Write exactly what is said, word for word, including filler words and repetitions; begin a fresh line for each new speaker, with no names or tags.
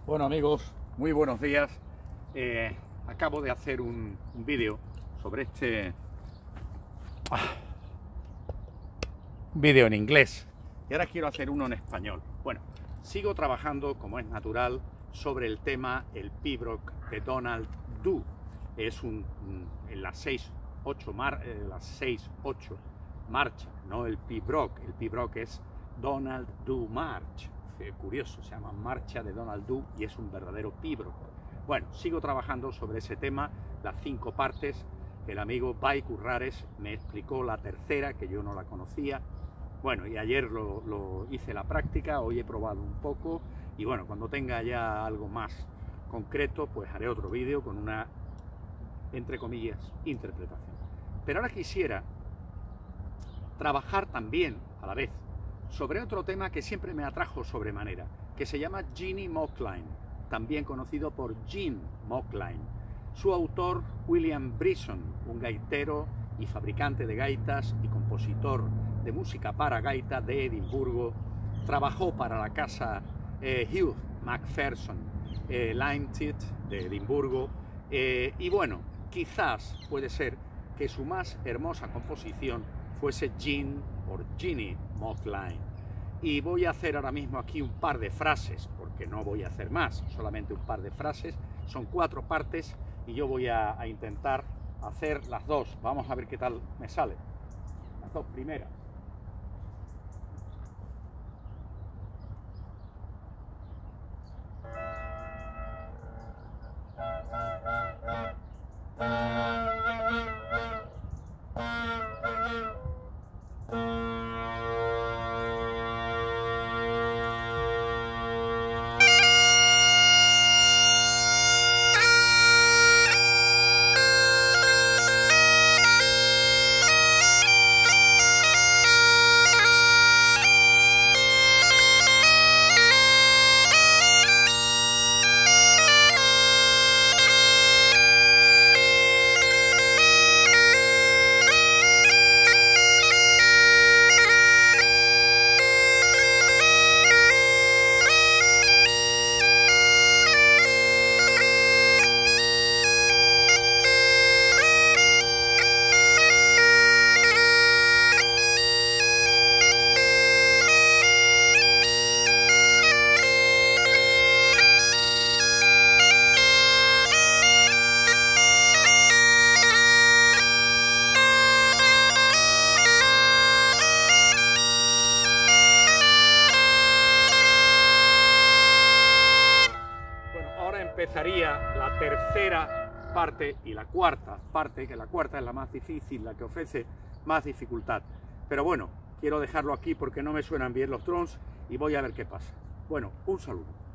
Bueno amigos, muy buenos días. Eh, acabo de hacer un, un vídeo sobre este ah, vídeo en inglés y ahora quiero hacer uno en español. Bueno, sigo trabajando, como es natural, sobre el tema el pibroch de Donald Du. Es un, en las seis ocho mar, eh, las seis ocho marcha, no el pibroch. El pibroch es Donald Du March. Curioso, se llama Marcha de Donald Du y es un verdadero pibroch. Bueno, sigo trabajando sobre ese tema, las cinco partes. El amigo Bai Currares me explicó la tercera, que yo no la conocía. Bueno, y ayer lo, lo hice la práctica, hoy he probado un poco y bueno, cuando tenga ya algo más concreto, pues haré otro vídeo con una, entre comillas, interpretación. Pero ahora quisiera trabajar también a la vez sobre otro tema que siempre me atrajo sobremanera, que se llama Jeannie Mocline, también conocido por Jean Mocline. Su autor, William Brisson, un gaitero y fabricante de gaitas y compositor de música para gaita de Edimburgo, trabajó para la casa eh, Hugh Macpherson eh, Limited de Edimburgo eh, y bueno, quizás puede ser que su más hermosa composición fuese Jean o Jeannie Mocline. Y voy a hacer ahora mismo aquí un par de frases, porque no voy a hacer más, solamente un par de frases. Son cuatro partes y yo voy a, a intentar hacer las dos. Vamos a ver qué tal me sale. Las dos primeras. Empezaría la tercera parte y la cuarta parte, que la cuarta es la más difícil, la que ofrece más dificultad. Pero bueno, quiero dejarlo aquí porque no me suenan bien los drones y voy a ver qué pasa. Bueno, un saludo.